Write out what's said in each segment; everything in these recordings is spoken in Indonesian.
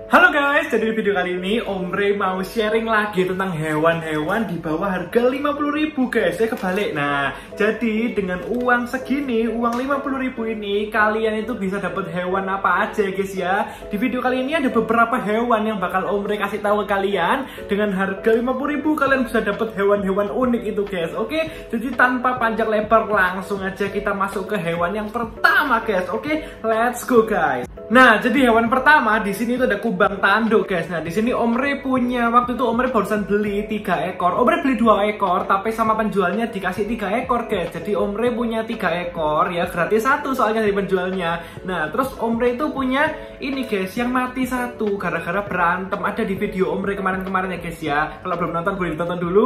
Halo guys, jadi di video kali ini Om Rey mau sharing lagi tentang hewan-hewan di bawah harga 50.000 guys. Saya kebalik. Nah, jadi dengan uang segini, uang 50.000 ini kalian itu bisa dapat hewan apa aja guys ya. Di video kali ini ada beberapa hewan yang bakal Om Rey kasih tahu ke kalian. Dengan harga 50.000 kalian bisa dapat hewan-hewan unik itu guys. Oke, jadi tanpa panjang lebar langsung aja kita masuk ke hewan yang pertama guys. Oke, let's go guys. Nah, jadi hewan pertama di sini itu ada kubang tanduk guys. Nah, di sini Om Rey punya, waktu itu Om Rey barusan beli 3 ekor. Om Rey beli 2 ekor, tapi sama penjualnya dikasih 3 ekor guys. Jadi Om Rey punya 3 ekor ya, gratis 1 soalnya dari penjualnya. Nah, terus Om Rey itu punya ini guys, yang mati 1 gara-gara berantem. Ada di video Om Rey kemarin-kemarin ya guys ya. Kalau belum nonton boleh ditonton dulu.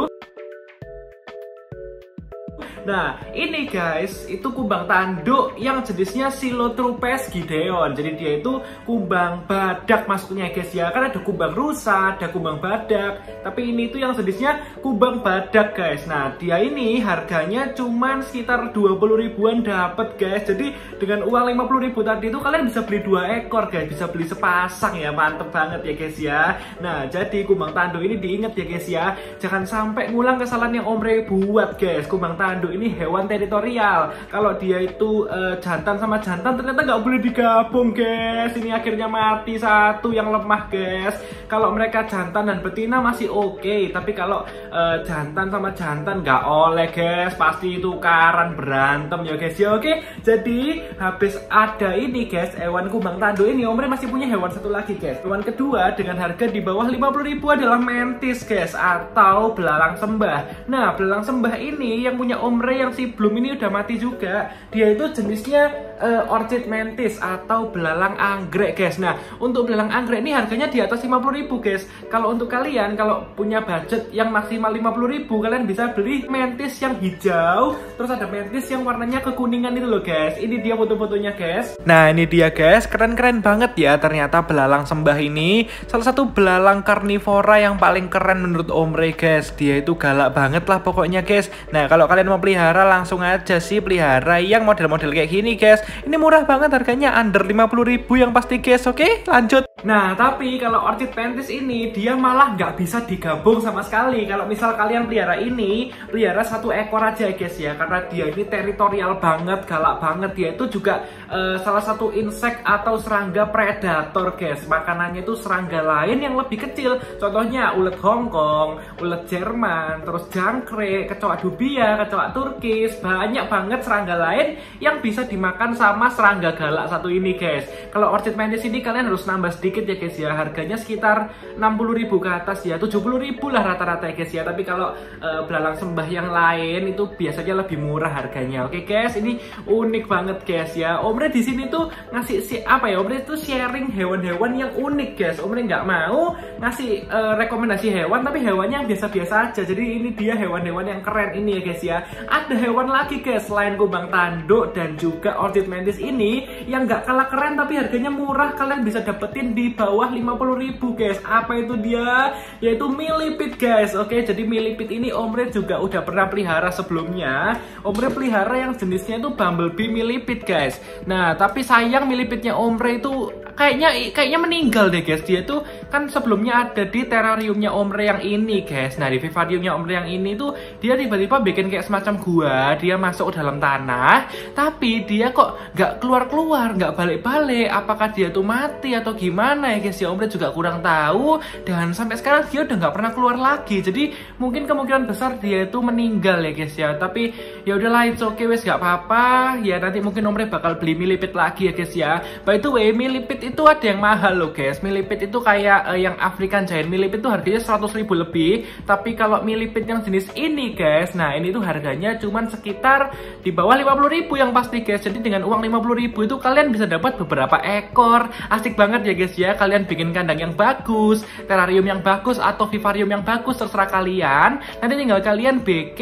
Nah, ini guys, itu kubang tanduk yang jenisnya Silotropes gideon. Jadi dia itu kubang badak masuknya guys ya. Kan ada kubang rusa, ada kubang badak. Tapi ini itu yang jenisnya kubang badak guys. Nah, dia ini harganya cuman sekitar 20 ribuan dapat guys. Jadi dengan uang 50.000 tadi itu kalian bisa beli 2 ekor guys. Bisa beli sepasang ya, mantep banget ya guys ya. Nah, jadi kubang tanduk ini diingat ya guys ya. Jangan sampai ngulang kesalahan yang Om Rey buat guys. Kubang tanduk ini hewan teritorial. Kalau dia itu jantan sama jantan ternyata nggak boleh digabung guys. Ini akhirnya mati 1 yang lemah guys. Kalau mereka jantan dan betina masih oke, tapi kalau jantan sama jantan nggak oleh guys. Pasti tukaran berantem ya guys ya. Oke, jadi habis ada ini guys, hewan kubang tanduk ini Om Rey masih punya hewan satu lagi guys. Hewan kedua dengan harga di bawah 50.000 adalah mantis guys, atau belalang sembah. Nah, belalang sembah ini yang punya Om Rey yang si belum ini udah mati juga. Dia itu jenisnya orchid mantis atau belalang anggrek guys. Nah, untuk belalang anggrek ini harganya di atas 50.000 guys. Kalau untuk kalian kalau punya budget yang maksimal 50.000, kalian bisa beli mantis yang hijau. Terus ada mantis yang warnanya kekuningan itu loh guys. Ini dia foto-fotonya guys. Nah, ini dia guys, keren-keren banget ya. Ternyata belalang sembah ini salah satu belalang karnivora yang paling keren menurut Om Rey guys. Dia itu galak banget lah pokoknya guys. Nah, kalau kalian mau pelihara langsung aja sih pelihara yang model-model kayak gini guys. Ini murah banget harganya, under 50.000 yang pasti guys. Oke, lanjut. Nah, tapi kalau orchid mantis ini dia malah nggak bisa digabung sama sekali. Kalau misal kalian pelihara ini, pelihara 1 ekor aja guys ya, karena dia ini teritorial banget, galak banget. Dia itu juga salah satu insek atau serangga predator guys. Makanannya itu serangga lain yang lebih kecil. Contohnya ulet Hongkong, ulet Jerman, terus jangkrik, kecoa dubia, kecoa turkis. Banyak banget serangga lain yang bisa dimakan sama serangga galak satu ini guys. Kalau orchid mantis ini kalian harus nambah sedikit ya guys ya. Harganya sekitar 60.000 ke atas ya, 70.000 lah rata-rata ya guys ya. Tapi kalau belalang sembah yang lain itu biasanya lebih murah harganya. Oke guys, ini unik banget guys ya. Om Rey di sini tuh ngasih Om Rey tuh sharing hewan-hewan yang unik guys. Om Rey nggak mau ngasih rekomendasi hewan, tapi hewannya yang biasa-biasa aja. Jadi ini dia hewan-hewan yang keren ini ya guys ya. Ada hewan lagi guys selain kubang tanduk dan juga orchid mantis ini yang nggak kalah keren tapi harganya murah. Kalian bisa dapetin di bawah 50.000 guys. Apa itu dia? Yaitu millipede guys. Oke, jadi millipede ini Om Rey juga udah pernah pelihara sebelumnya. Om Rey pelihara yang jenisnya itu bumblebee millipede guys. Nah, tapi sayang millipede-nya Om Rey itu kayaknya meninggal deh guys. Dia tuh kan sebelumnya ada di terrariumnya Om Rey yang ini guys. Nah, di vivariumnya Om Rey yang ini tuh dia tiba-tiba bikin kayak semacam gua. Dia masuk dalam tanah, tapi dia kok nggak keluar-keluar, nggak balik-balik. Apakah dia tuh mati atau gimana ya guys ya? Om Rey juga kurang tahu. Dan sampai sekarang dia udah nggak pernah keluar lagi. Jadi mungkin kemungkinan besar dia itu meninggal ya guys ya. Tapi ya udahlah, it's okay wes, nggak apa-apa. Ya nanti mungkin Om Rey bakal beli millipede lagi ya guys ya. By the way, millipede itu ada yang mahal loh guys. Millipede itu kayak yang African Giant Millipede itu harganya 100.000 lebih. Tapi kalau millipede yang jenis ini guys, nah ini tuh harganya cuman sekitar di bawah 50.000 yang pasti guys. Jadi dengan uang 50.000 itu kalian bisa dapat beberapa ekor. Asik banget ya guys ya. Kalian bikin kandang yang bagus, terrarium yang bagus, atau vivarium yang bagus, terserah kalian. Nanti tinggal kalian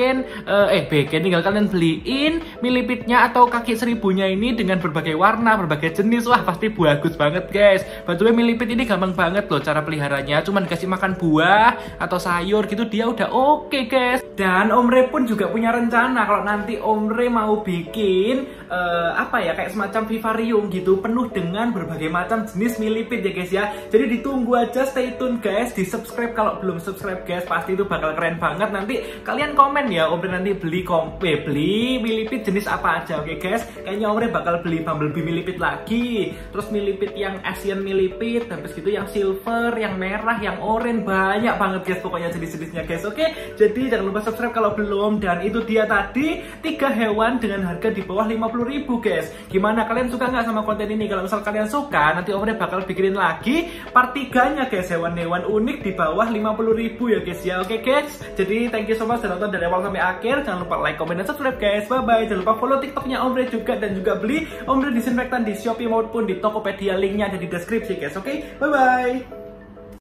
tinggal kalian beliin millipede-nya atau kaki seribunya ini dengan berbagai warna, berbagai jenis. Wah, pasti bagus banget guys. By the way, millipede ini gampang banget loh cara peliharanya. Cuman dikasih makan buah atau sayur gitu dia udah oke guys. Dan Om Rey pun juga punya rencana rencana kalau nanti Omre mau bikin apa ya, kayak semacam vivarium gitu, penuh dengan berbagai macam jenis millipede ya guys ya. Jadi ditunggu aja, stay tune guys, di subscribe kalau belum subscribe guys, pasti itu bakal keren banget. Nanti kalian komen ya, Omre nanti beli millipede jenis apa aja, oke guys. Kayaknya Omre bakal beli Bumblebee millipede lagi, terus millipede yang Asian millipede, habis gitu yang silver, yang merah, yang oranye, banyak banget guys pokoknya jenis-jenisnya guys. Oke, jadi jangan lupa subscribe kalau belum. Dan itu dia tadi 3 hewan dengan harga di bawah 50.000 guys. Gimana, kalian suka nggak sama konten ini? Kalau misal kalian suka, nanti Omre bakal bikinin lagi part 3-nya guys, hewan-hewan unik di bawah 50.000 ya guys ya. Oke guys, jadi thank you so much sudah nonton dari awal sampai akhir. Jangan lupa like, comment, dan subscribe guys. Bye bye. Jangan lupa follow TikToknya Omre juga, dan juga beli Omre disinfektan di Shopee maupun di Tokopedia. Linknya ada di deskripsi guys. Oke, bye bye.